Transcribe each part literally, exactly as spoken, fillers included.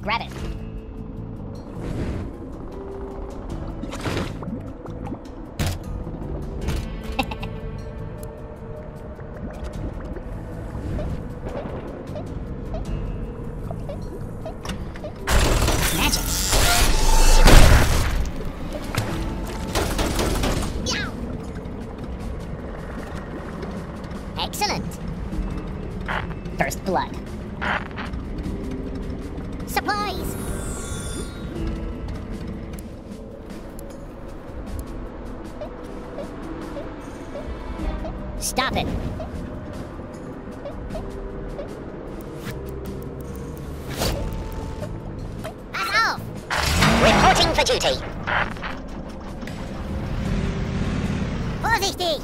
Grab it. Magic. Excellent. First blood. Supplies! Stop it. Back off! Reporting for duty. Vorsichtig!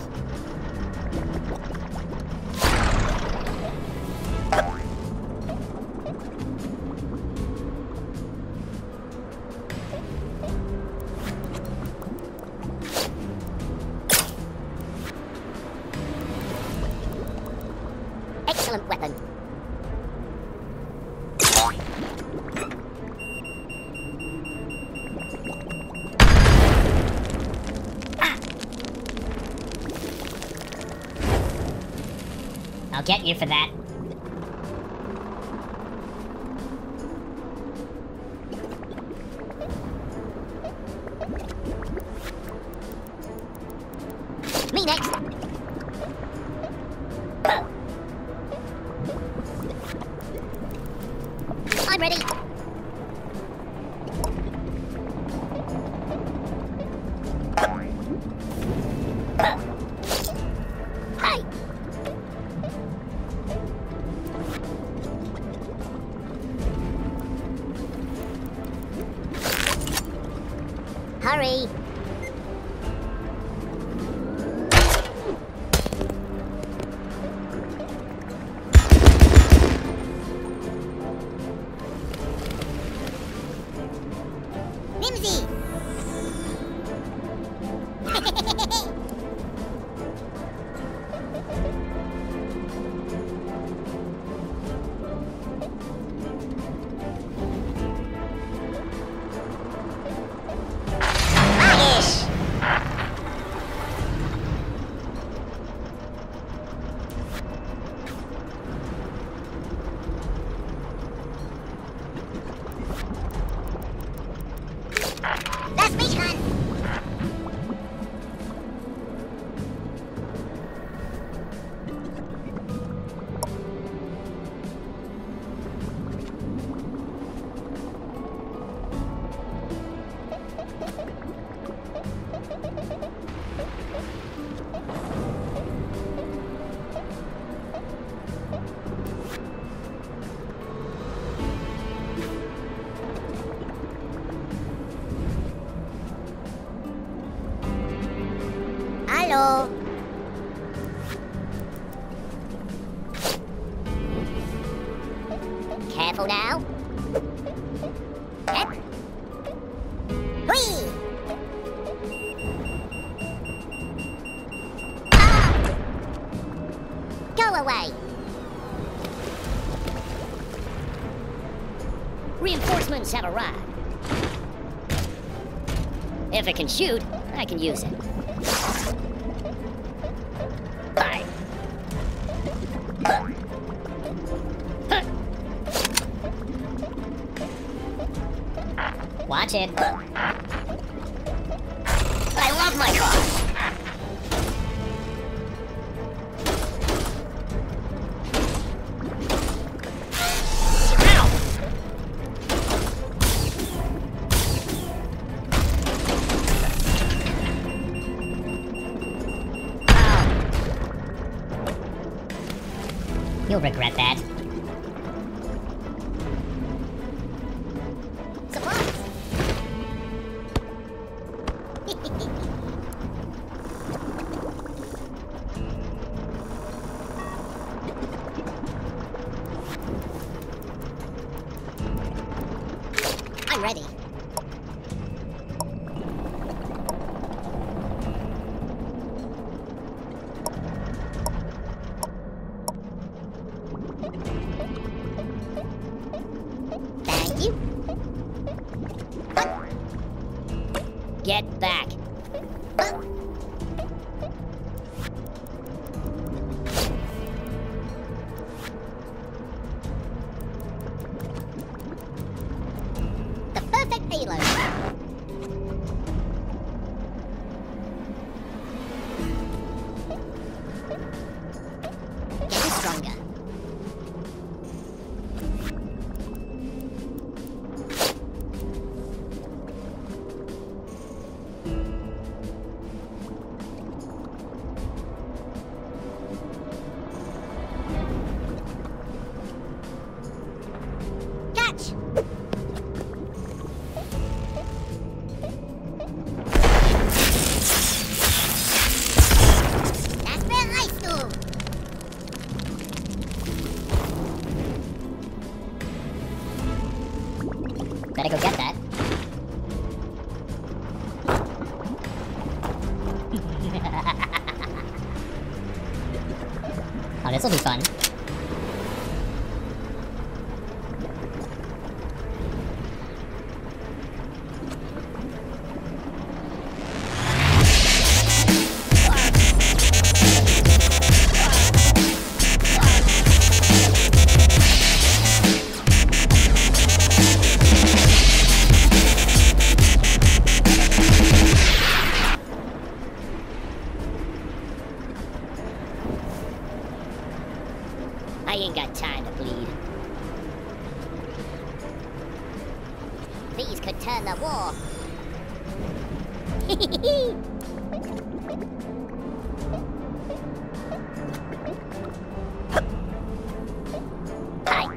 Excellent weapon. Ah. I'll get you for that. Me next. I'm ready. Hey. Hurry. Mimsy! Nice! Lass mich ran! Hallo. Careful now. Yep. Whee! Ah! Go away. Reinforcements have arrived. If it can shoot, I can use it. Bye. Watch it. I love my car. You'll regret that. Supplies! I'm ready. Thank you. Get back. The perfect payload. Getting stronger. Catch! That's where I stood. Better go get that. Oh, this'll be fun. I ain't got time to bleed. These could turn the war. Hi.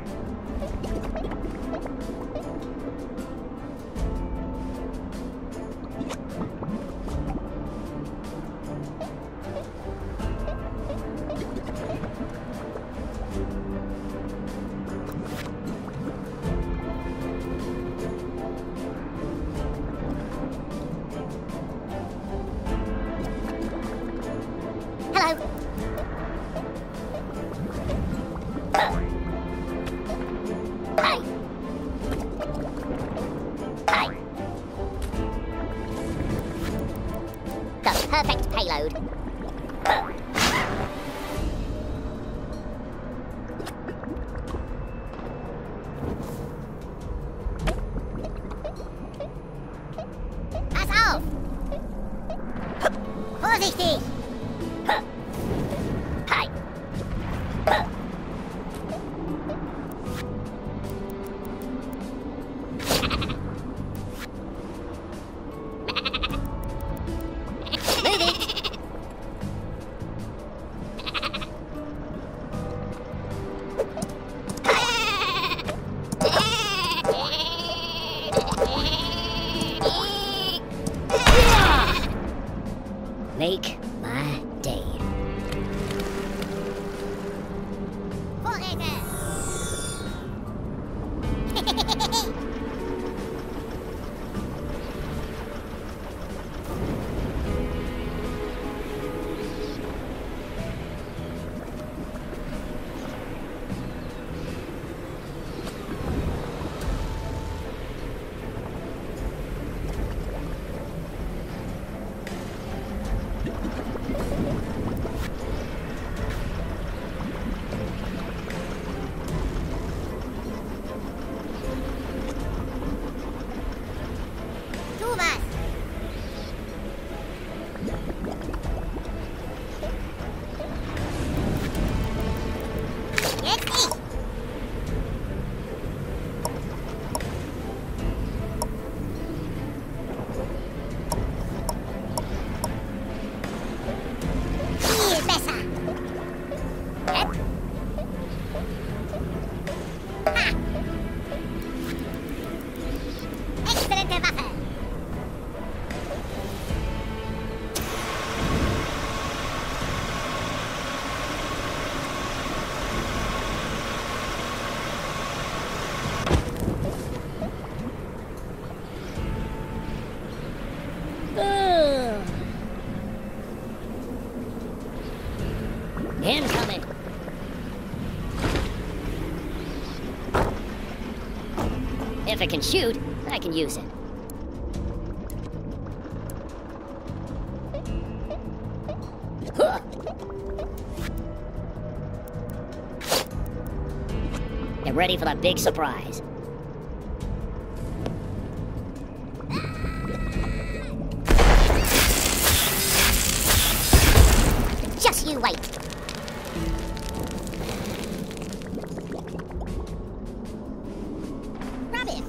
Hello. Hi. Hi. The perfect payload. Pass auf! Vorsichtig! Hi. Move it. Make my day. Forever. Tu vas. Jetzt ich. Viel besser. Jetzt. Ha. Exzellente Waffe. Incoming. If it can shoot, I can use it. Get ready for the big surprise. Just you wait. Grab it.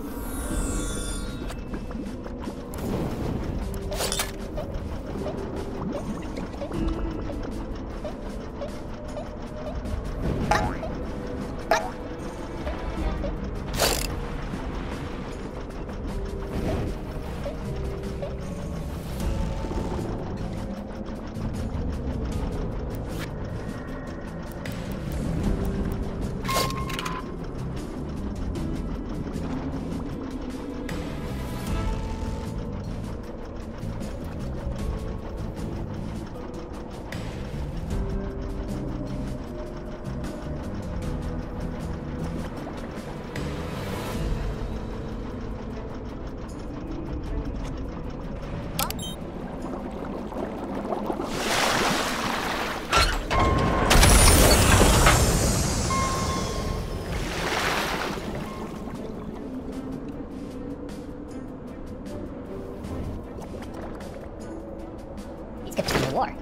He's good for the war.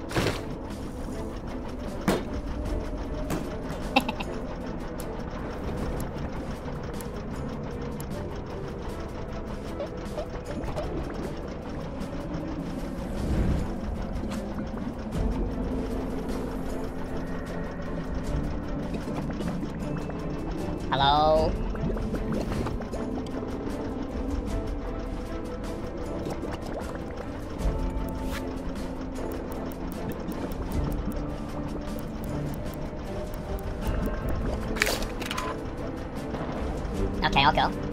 Hello? Okay, I'll go.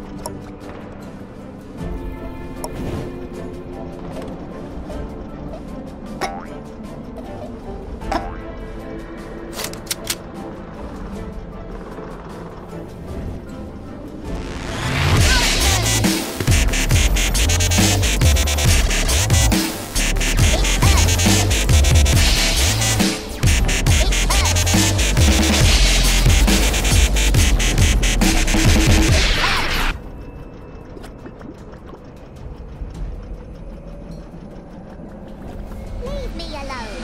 Leave me alone.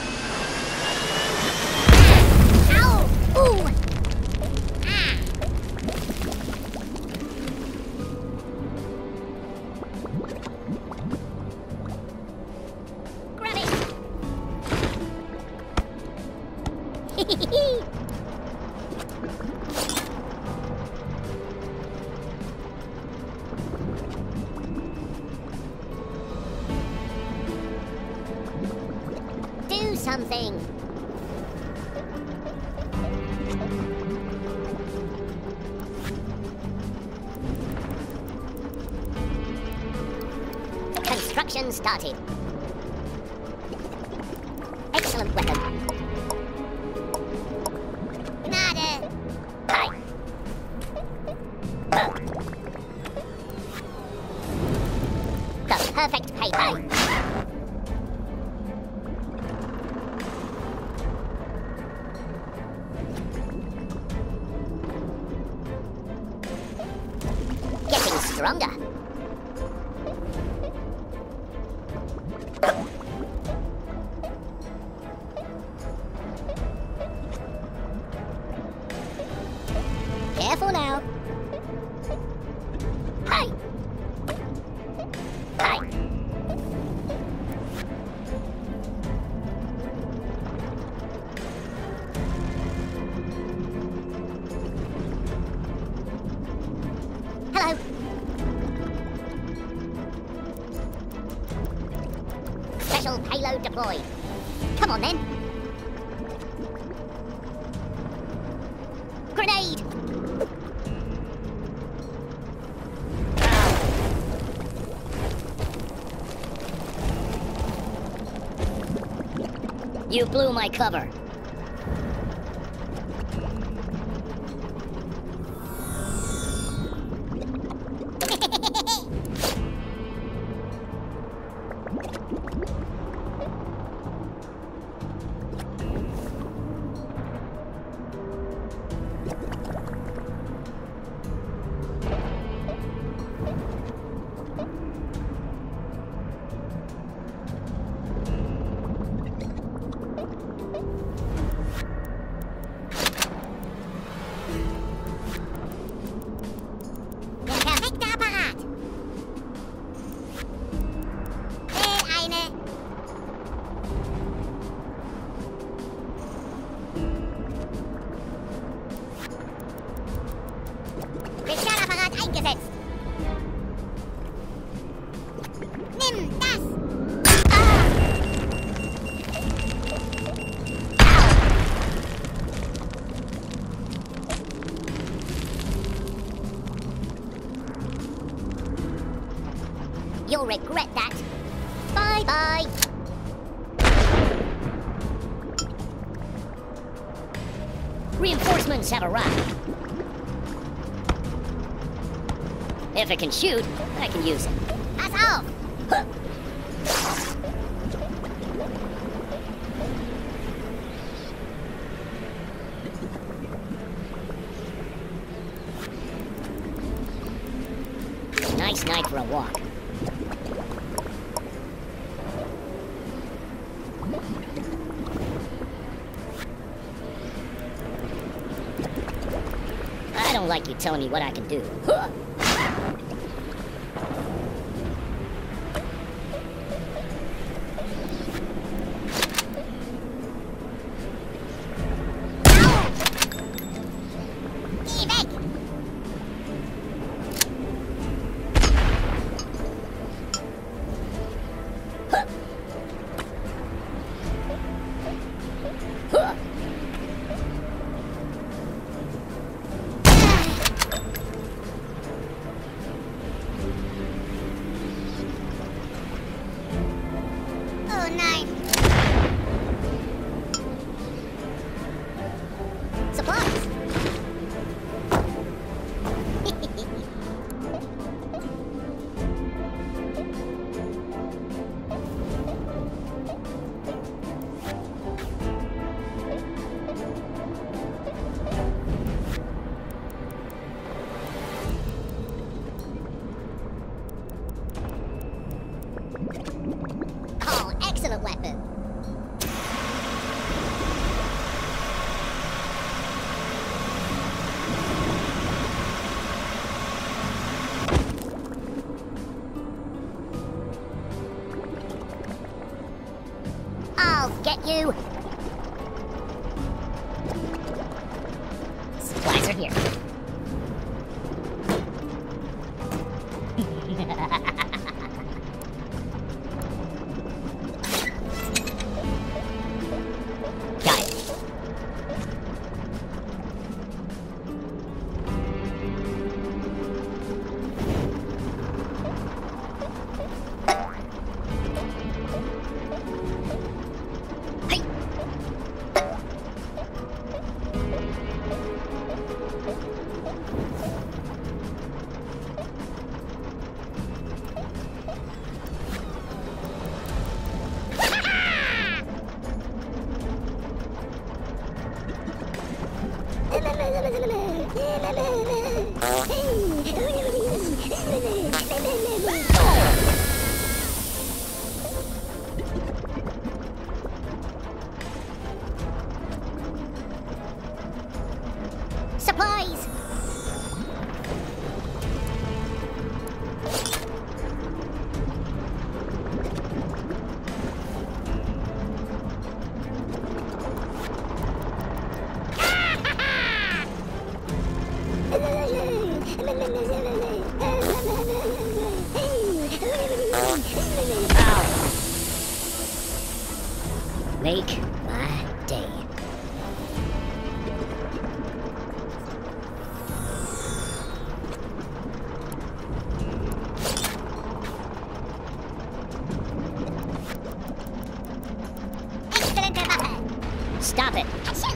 Ow! Ooh! Ah! Grab it! Do something. Construction started. Excellent weapon. Nada. Hi. The perfect payday. Getting stronger. Careful now. Hi. Hi. Hello. Special payload deployed. Come on then. Grenade! You blew my cover. regret that. Bye-bye. Reinforcements have arrived. If it can shoot, I can use it. Pass off! Huh. Nice night for a walk. I don't like you telling me what I can do. Huh. Weapon. I'll get you. Supplies are here. Supplies! Make my day. Stop it.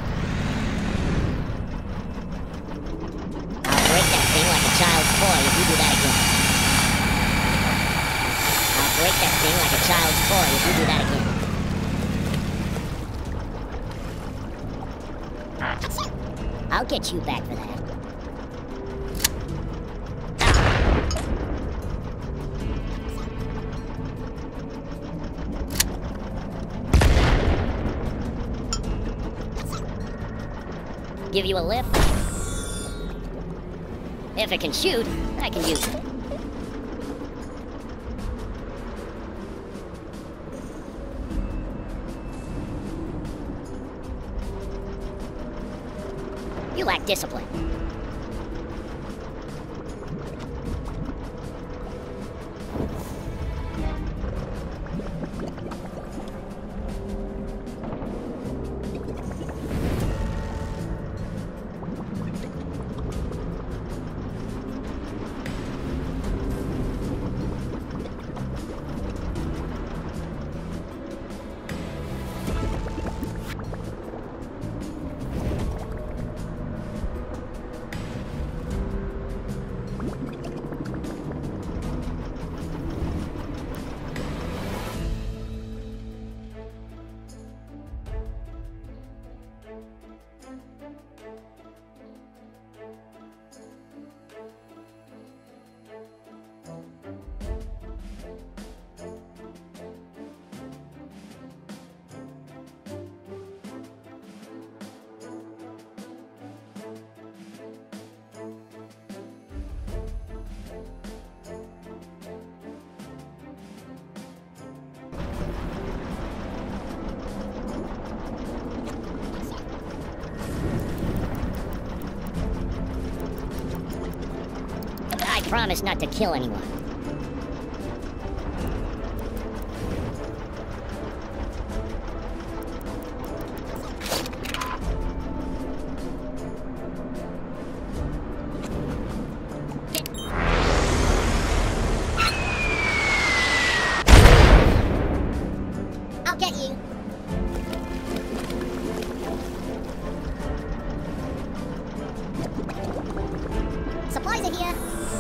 I'll break that thing like a child's toy if you do that again. I'll break that thing like a child's toy if you do that again. I'll get you back for that. Give you a lift? If it can shoot, I can use it. You lack discipline. promise not to kill anyone. I'll get you. Supplies are here.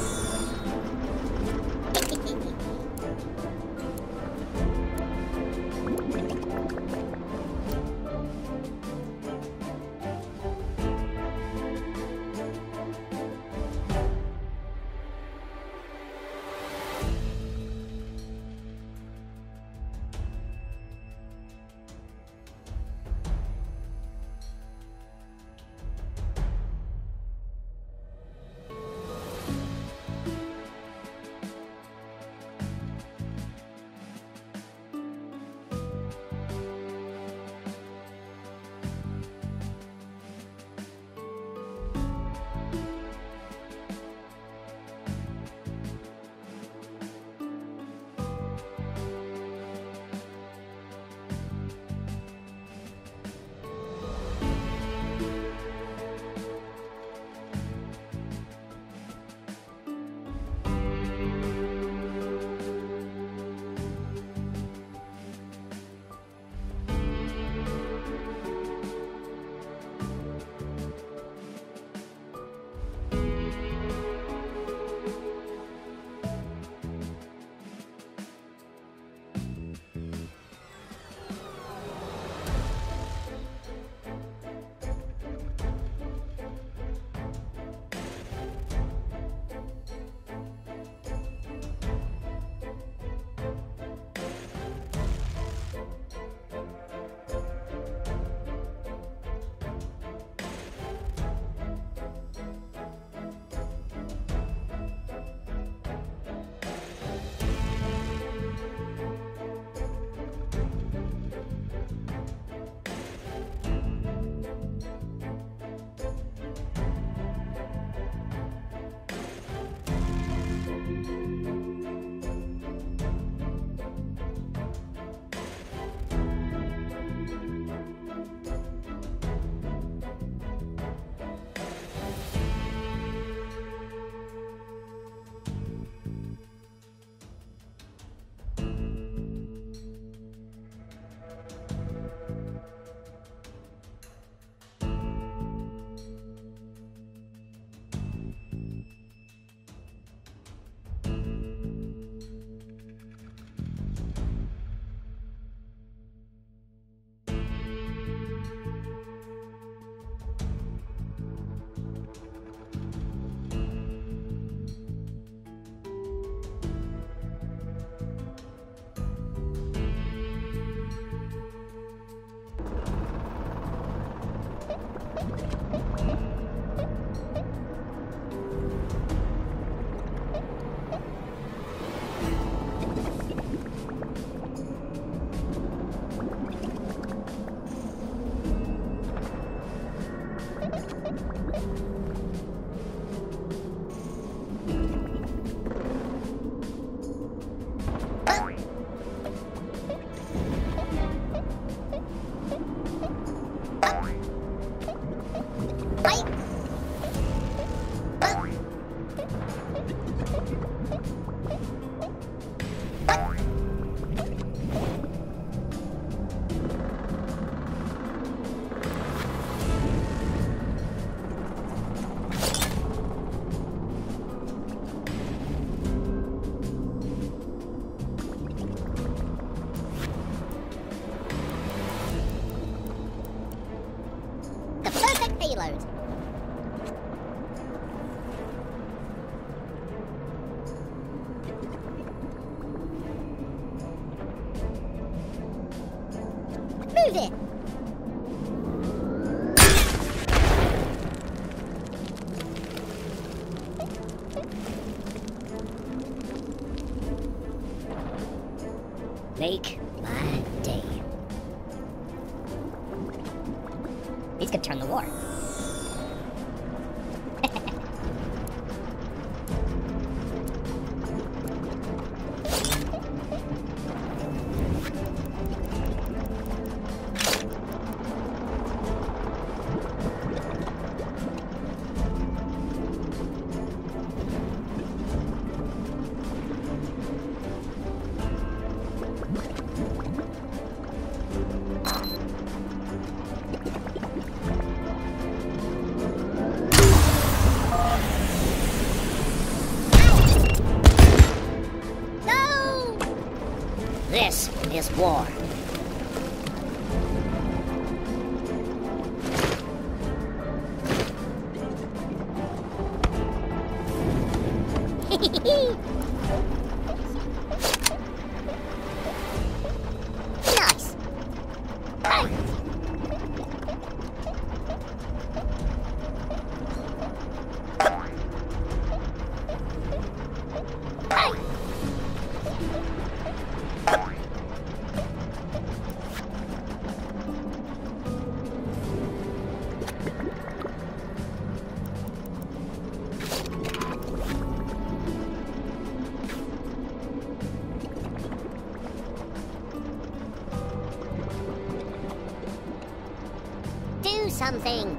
payload. Move it! Make my day. These could turn the war. war. Nice. Hey. Do something.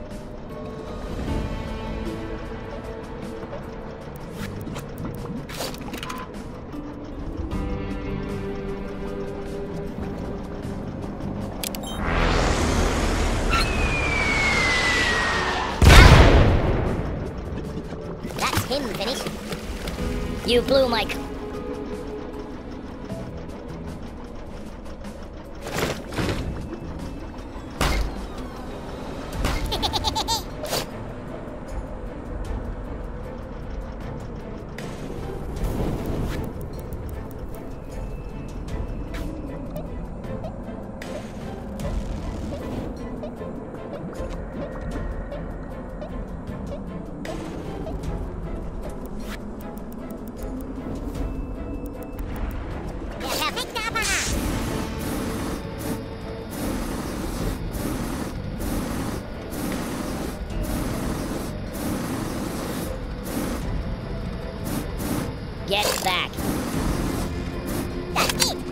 That's him finished. You blew my... c- Der perfekte Apparat. Get back. Das geht.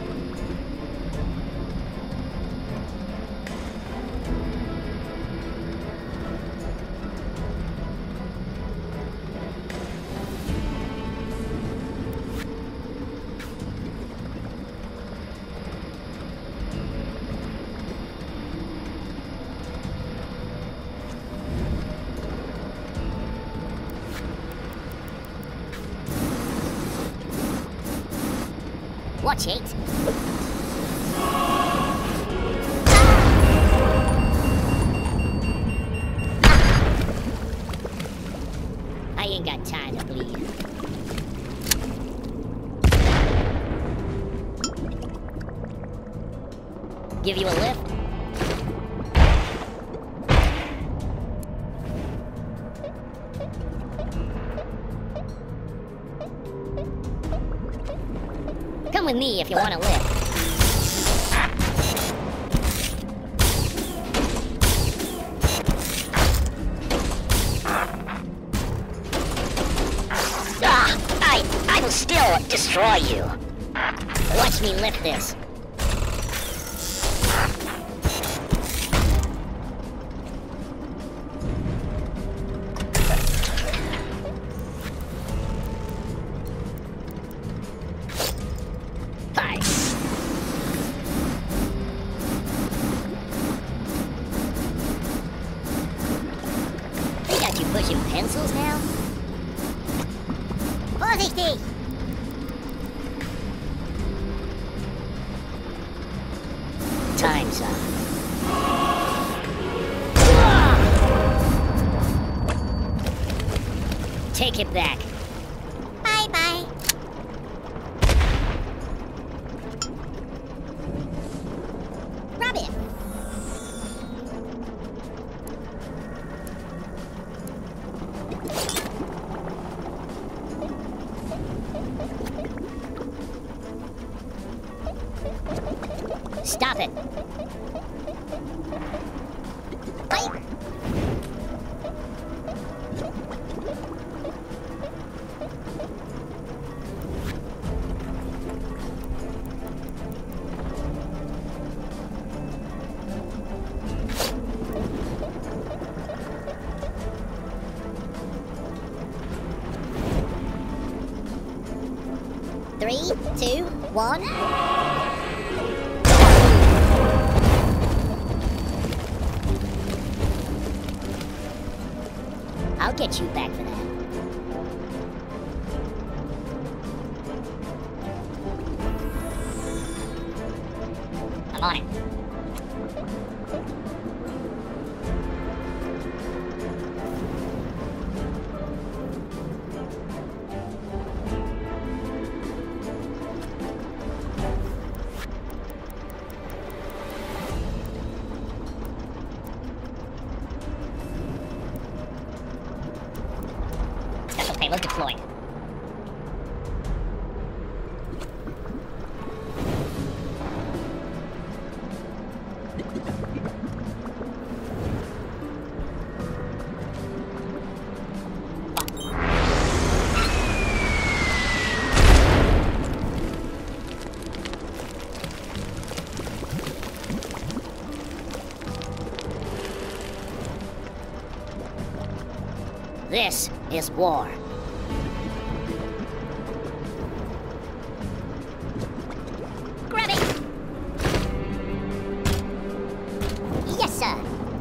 Watch it. I ain't got time to bleed. Give you a lift? Come with me if you want to live. Ah, I, I will still destroy you. Watch me lift this. Bye. They got you pushing pencils now? Vorsichtig. Time's up. Take it back. Bye bye. Rub it. Stop it. Bye. Three, two, one. I'll get you back for that. Payload deployed. This is war. Grab it! Yes, sir.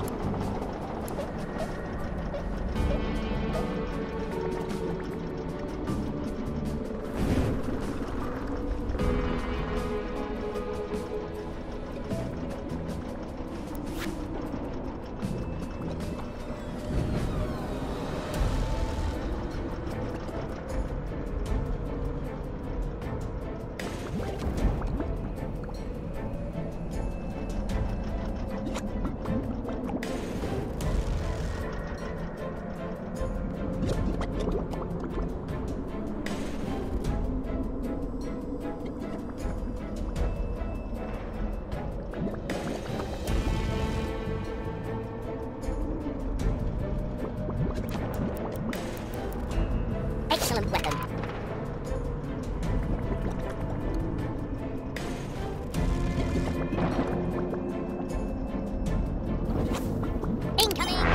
Excellent weapon. Incoming!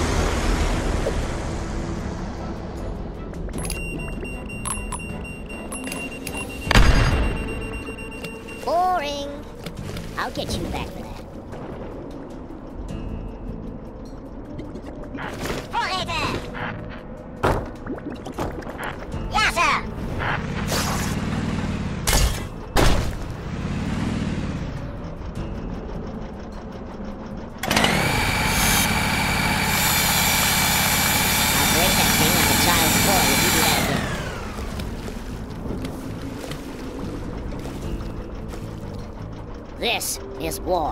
Boring. I'll get you back for that. Yes, sir! I'll break that thing like a child's toy if you do that again. This is war.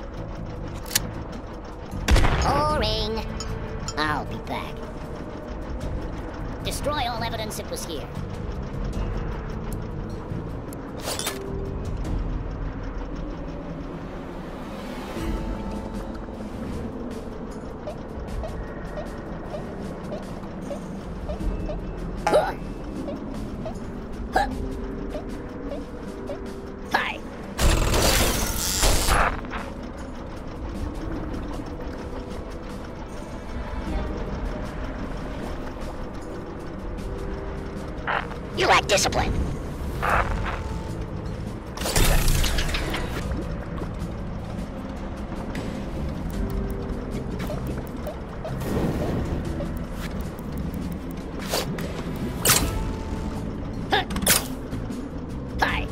Boring. I'll be back. Destroy all evidence it was here. Huh. Huh. Hi. You lack discipline. Hi.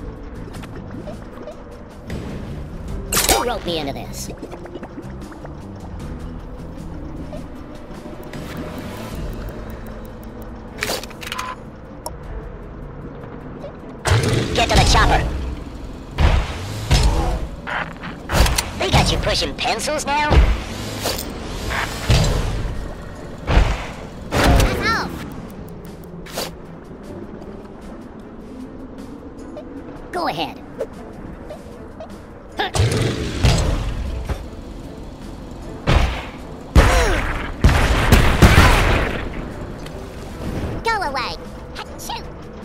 Who roped me into this? Get to the chopper. They got you pushing pencils now? Ow. Go ahead. Go away. Achoo.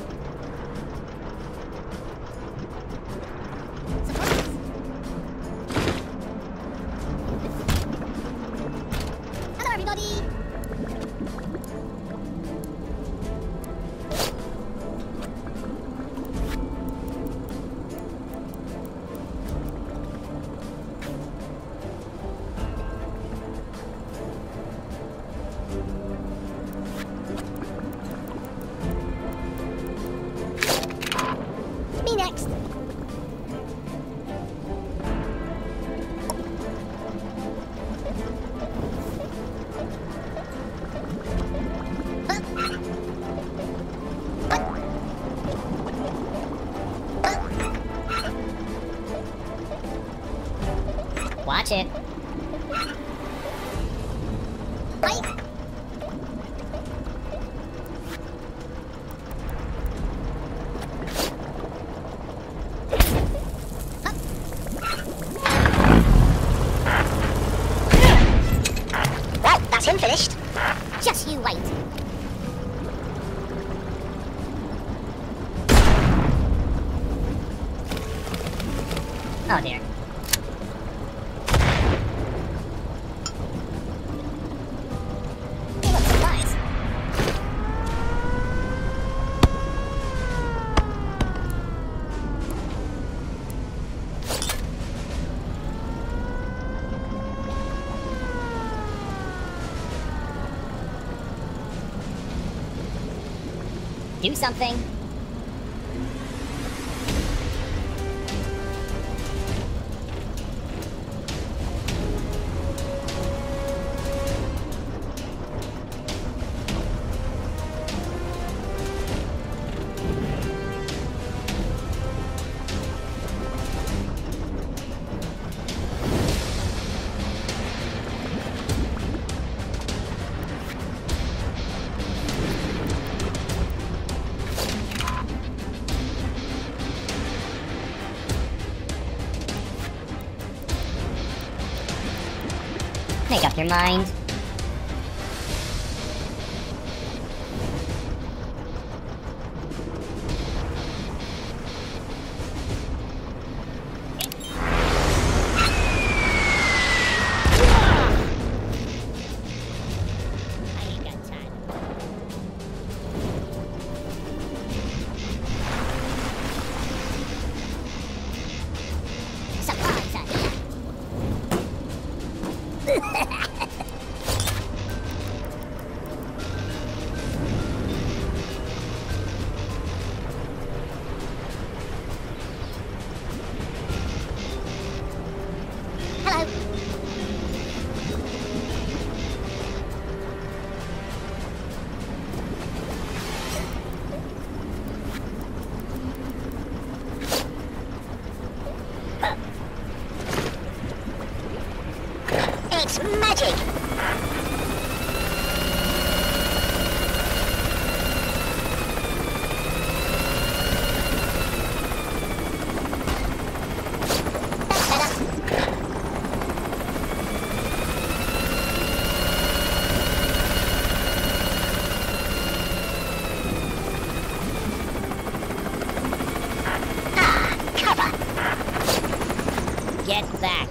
Hello, everybody. Me next. Watch it. Bye. That's him finished. Just you wait. Oh dear. He looks surprised. Do something. Make up your mind. I ain't got time. Surprise! Hello. It's magic. Get back.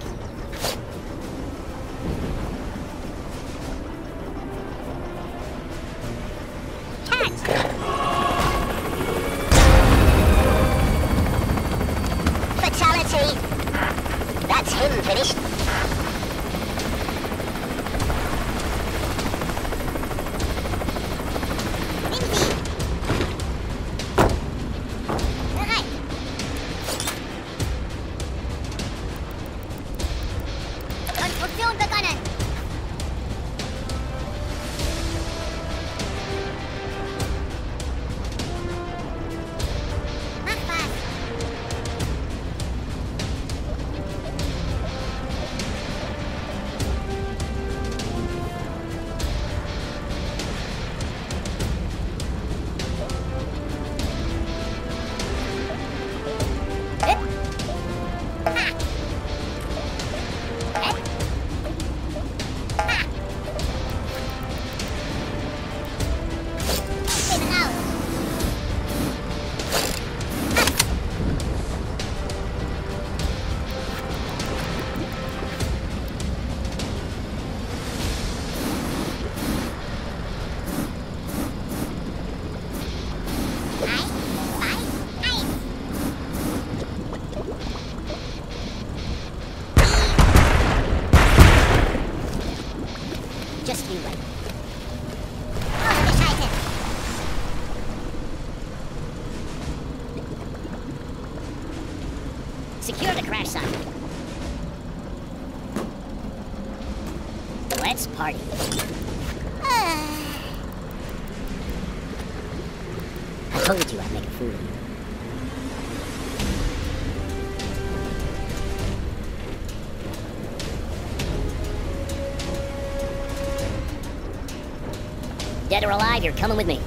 Cat. Fatality. That's him finished. Konstruktion begonnen. Mach was. Just you wait. Oh, Scheiße. Secure the crash site. Let's party. I told you I'd make a fool of you. Dead or alive, you're coming with me.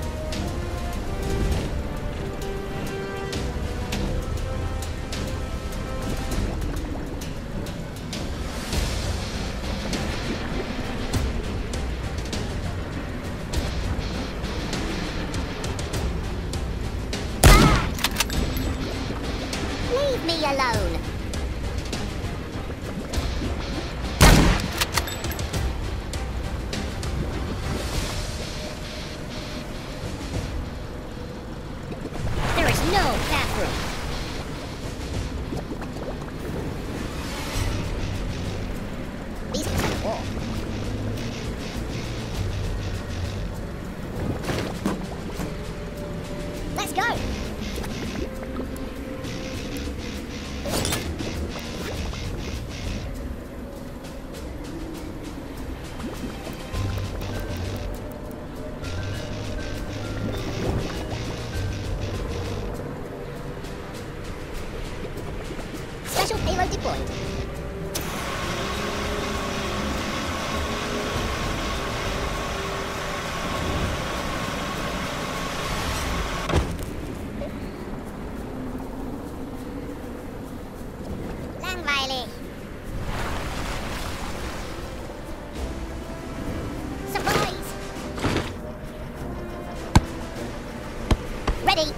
Let's go! Special payload deployed. Langweilig. Surprise! Ready.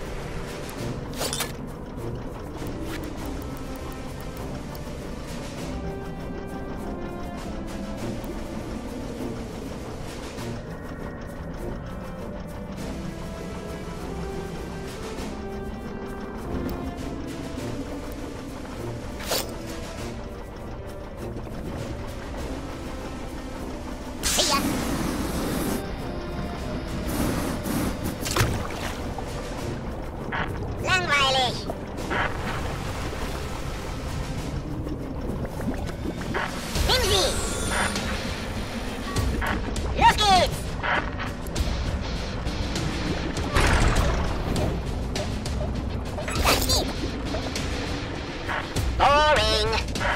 See ya. Langweilig. Nimm sie. Los geht's. Das geht. Boring.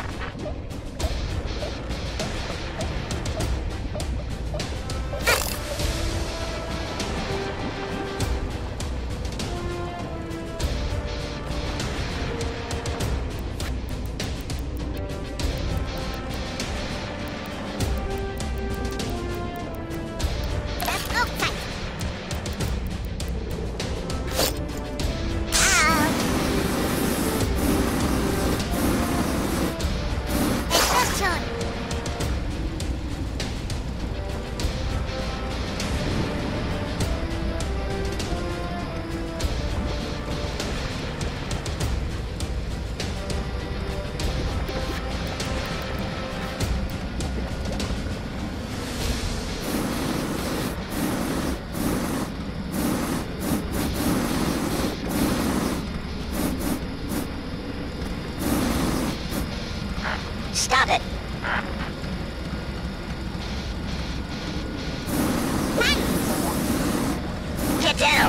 That's auch Zeit. Au. Es läuft schon. Stop it. Run. Get down.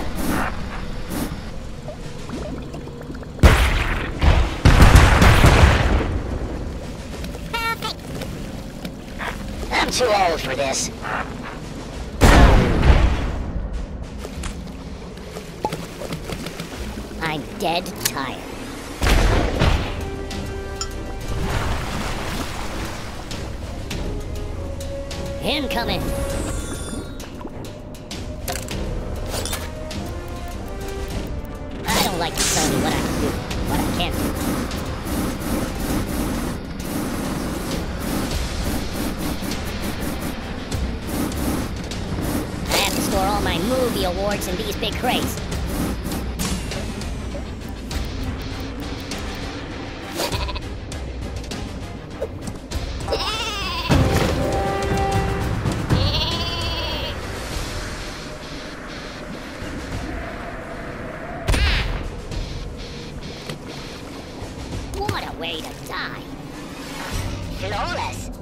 Perfect. I'm too old for this. I'm dead tired. Incoming! I don't like to tell you what I can do, what I can't do. I have to store all my movie awards in these big crates. What a way to die. Flawless.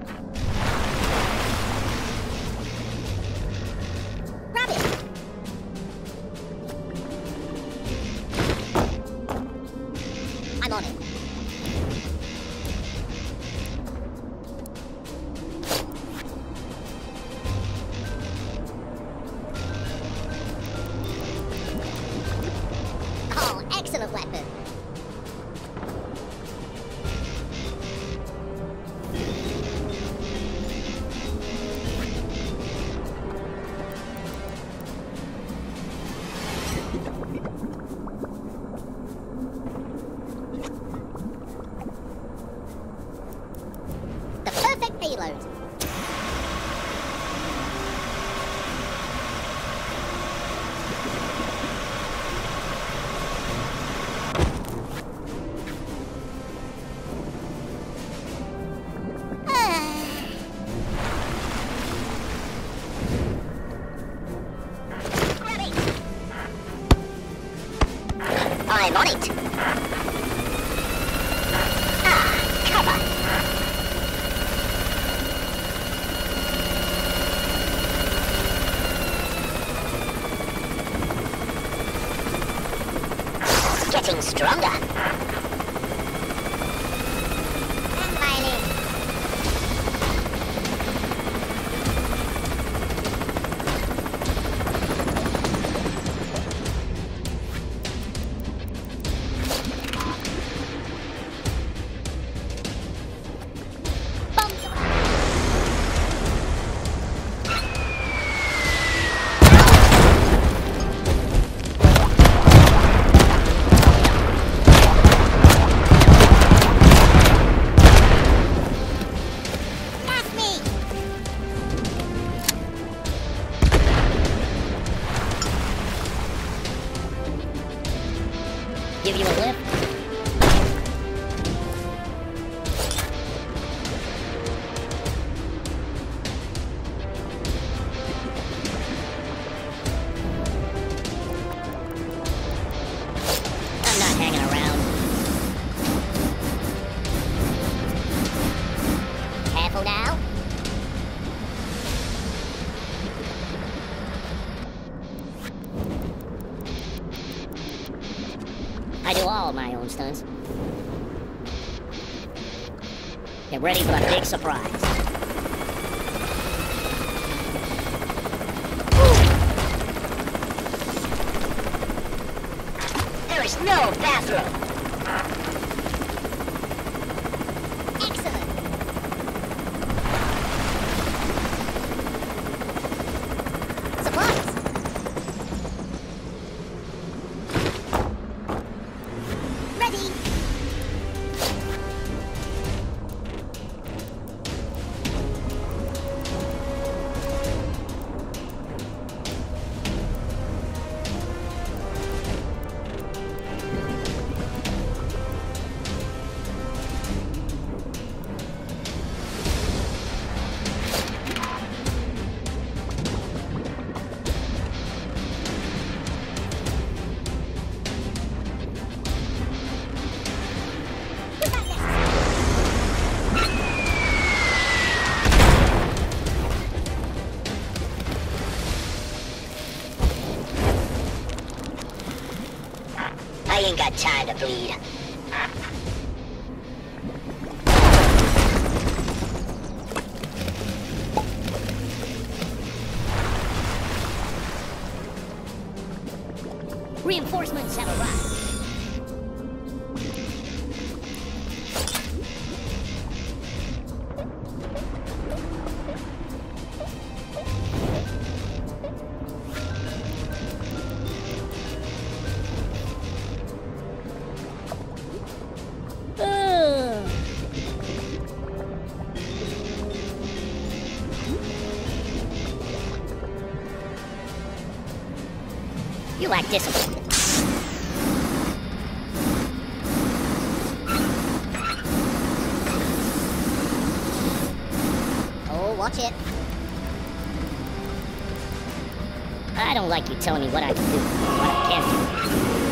Grab it. I'm on it. Oh, excellent weapon. The perfect payload. on it. Ah, cover. Getting stronger. And mining. Give you a lift? I'm not hanging around. Careful now. I do all my own stunts. Get ready for a big surprise. There is no bathroom. Excellent. Supplies. Ready. I ain't got time to bleed. Reinforcements have arrived. You lack discipline. Oh, watch it. I don't like you telling me what I can do, what I can't do.